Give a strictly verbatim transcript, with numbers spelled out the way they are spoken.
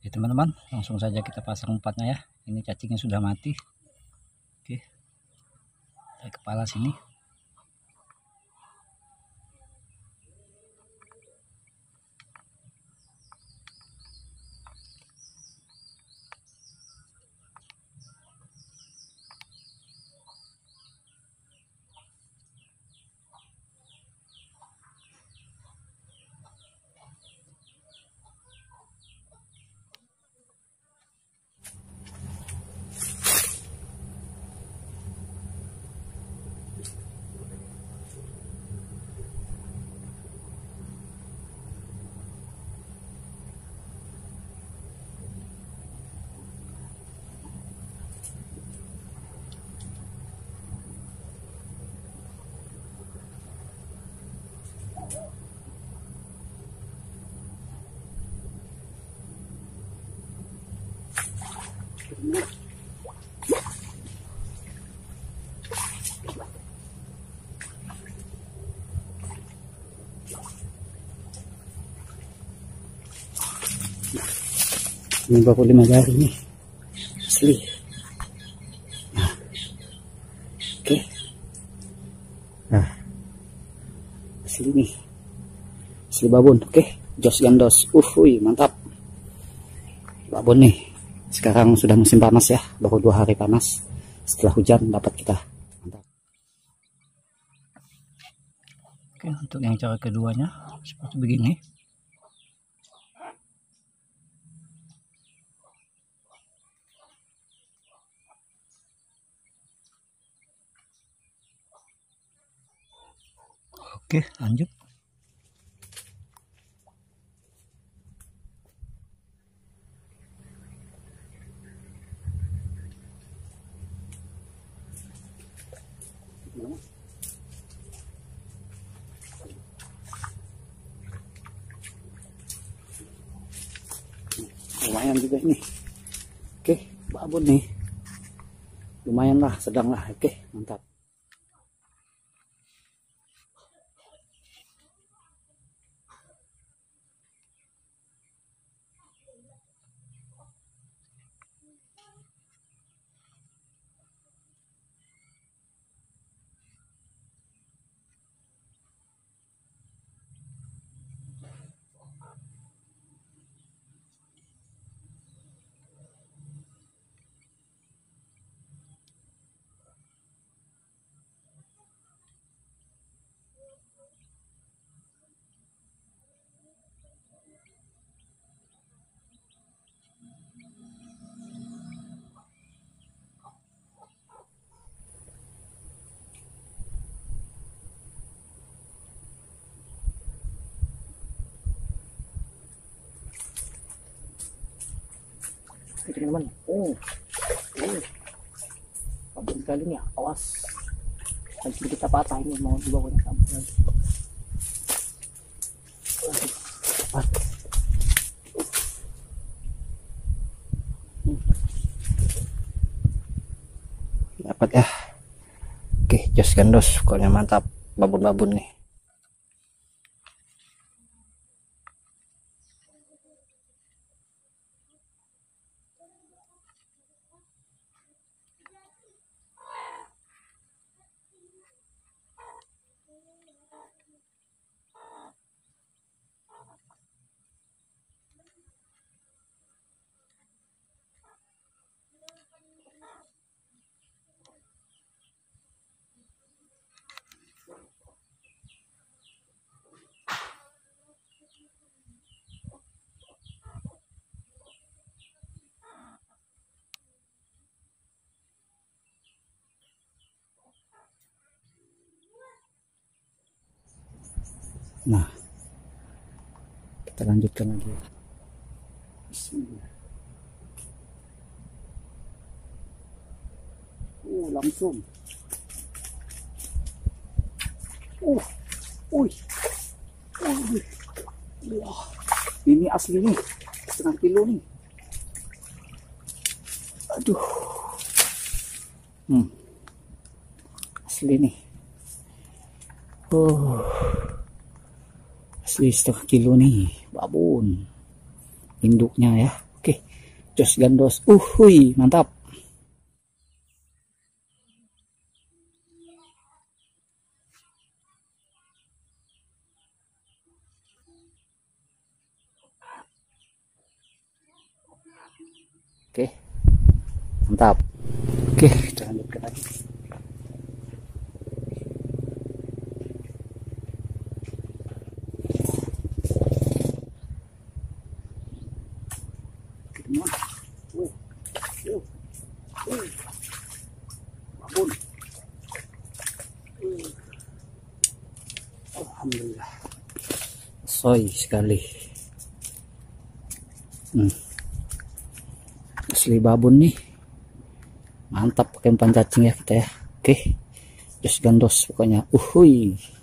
Oke teman-teman, langsung saja kita pasang umpannya ya. Ini cacingnya sudah mati. Oke, dari kepala sini. Ini baru lima jari nih, asli. Nah, oke, nah, asli nih, asli babon. Oke, jos gandos, uh, wih, mantap, babon nih. Sekarang sudah musim panas ya, baru dua hari panas. Setelah hujan dapat kita, mantap. Oke, untuk yang cara keduanya seperti begini. Oke, lanjut. Lumayan juga ini. Oke, babon nih. Lumayan lah, sedang lah. Oke, mantap. Oke teman-teman, oh, oh, babon kali ini, awas, nanti kita patah ini mau dibawanya sampai lagi. Dapat ya. Oke, jos gandos, pokoknya mantap, babon-babon nih. Nah, kita lanjutkan lagi. Bismillah. Uh, langsung. Uh, uy, uh, wah, ini asli nih, setengah kilo nih. Aduh, hmm, asli nih. Oh. Asli setengah kilo nih babon induknya ya. Oke, Jos gandos. Uhui, mantap. Oke. Mantap. Oke, kita lanjutkan lagi. Alhamdulillah, soy sekali. Hmm. Asli babon nih, mantap pakai umpan cacing ya kita ya. Oke, jos gandos pokoknya. Uhui.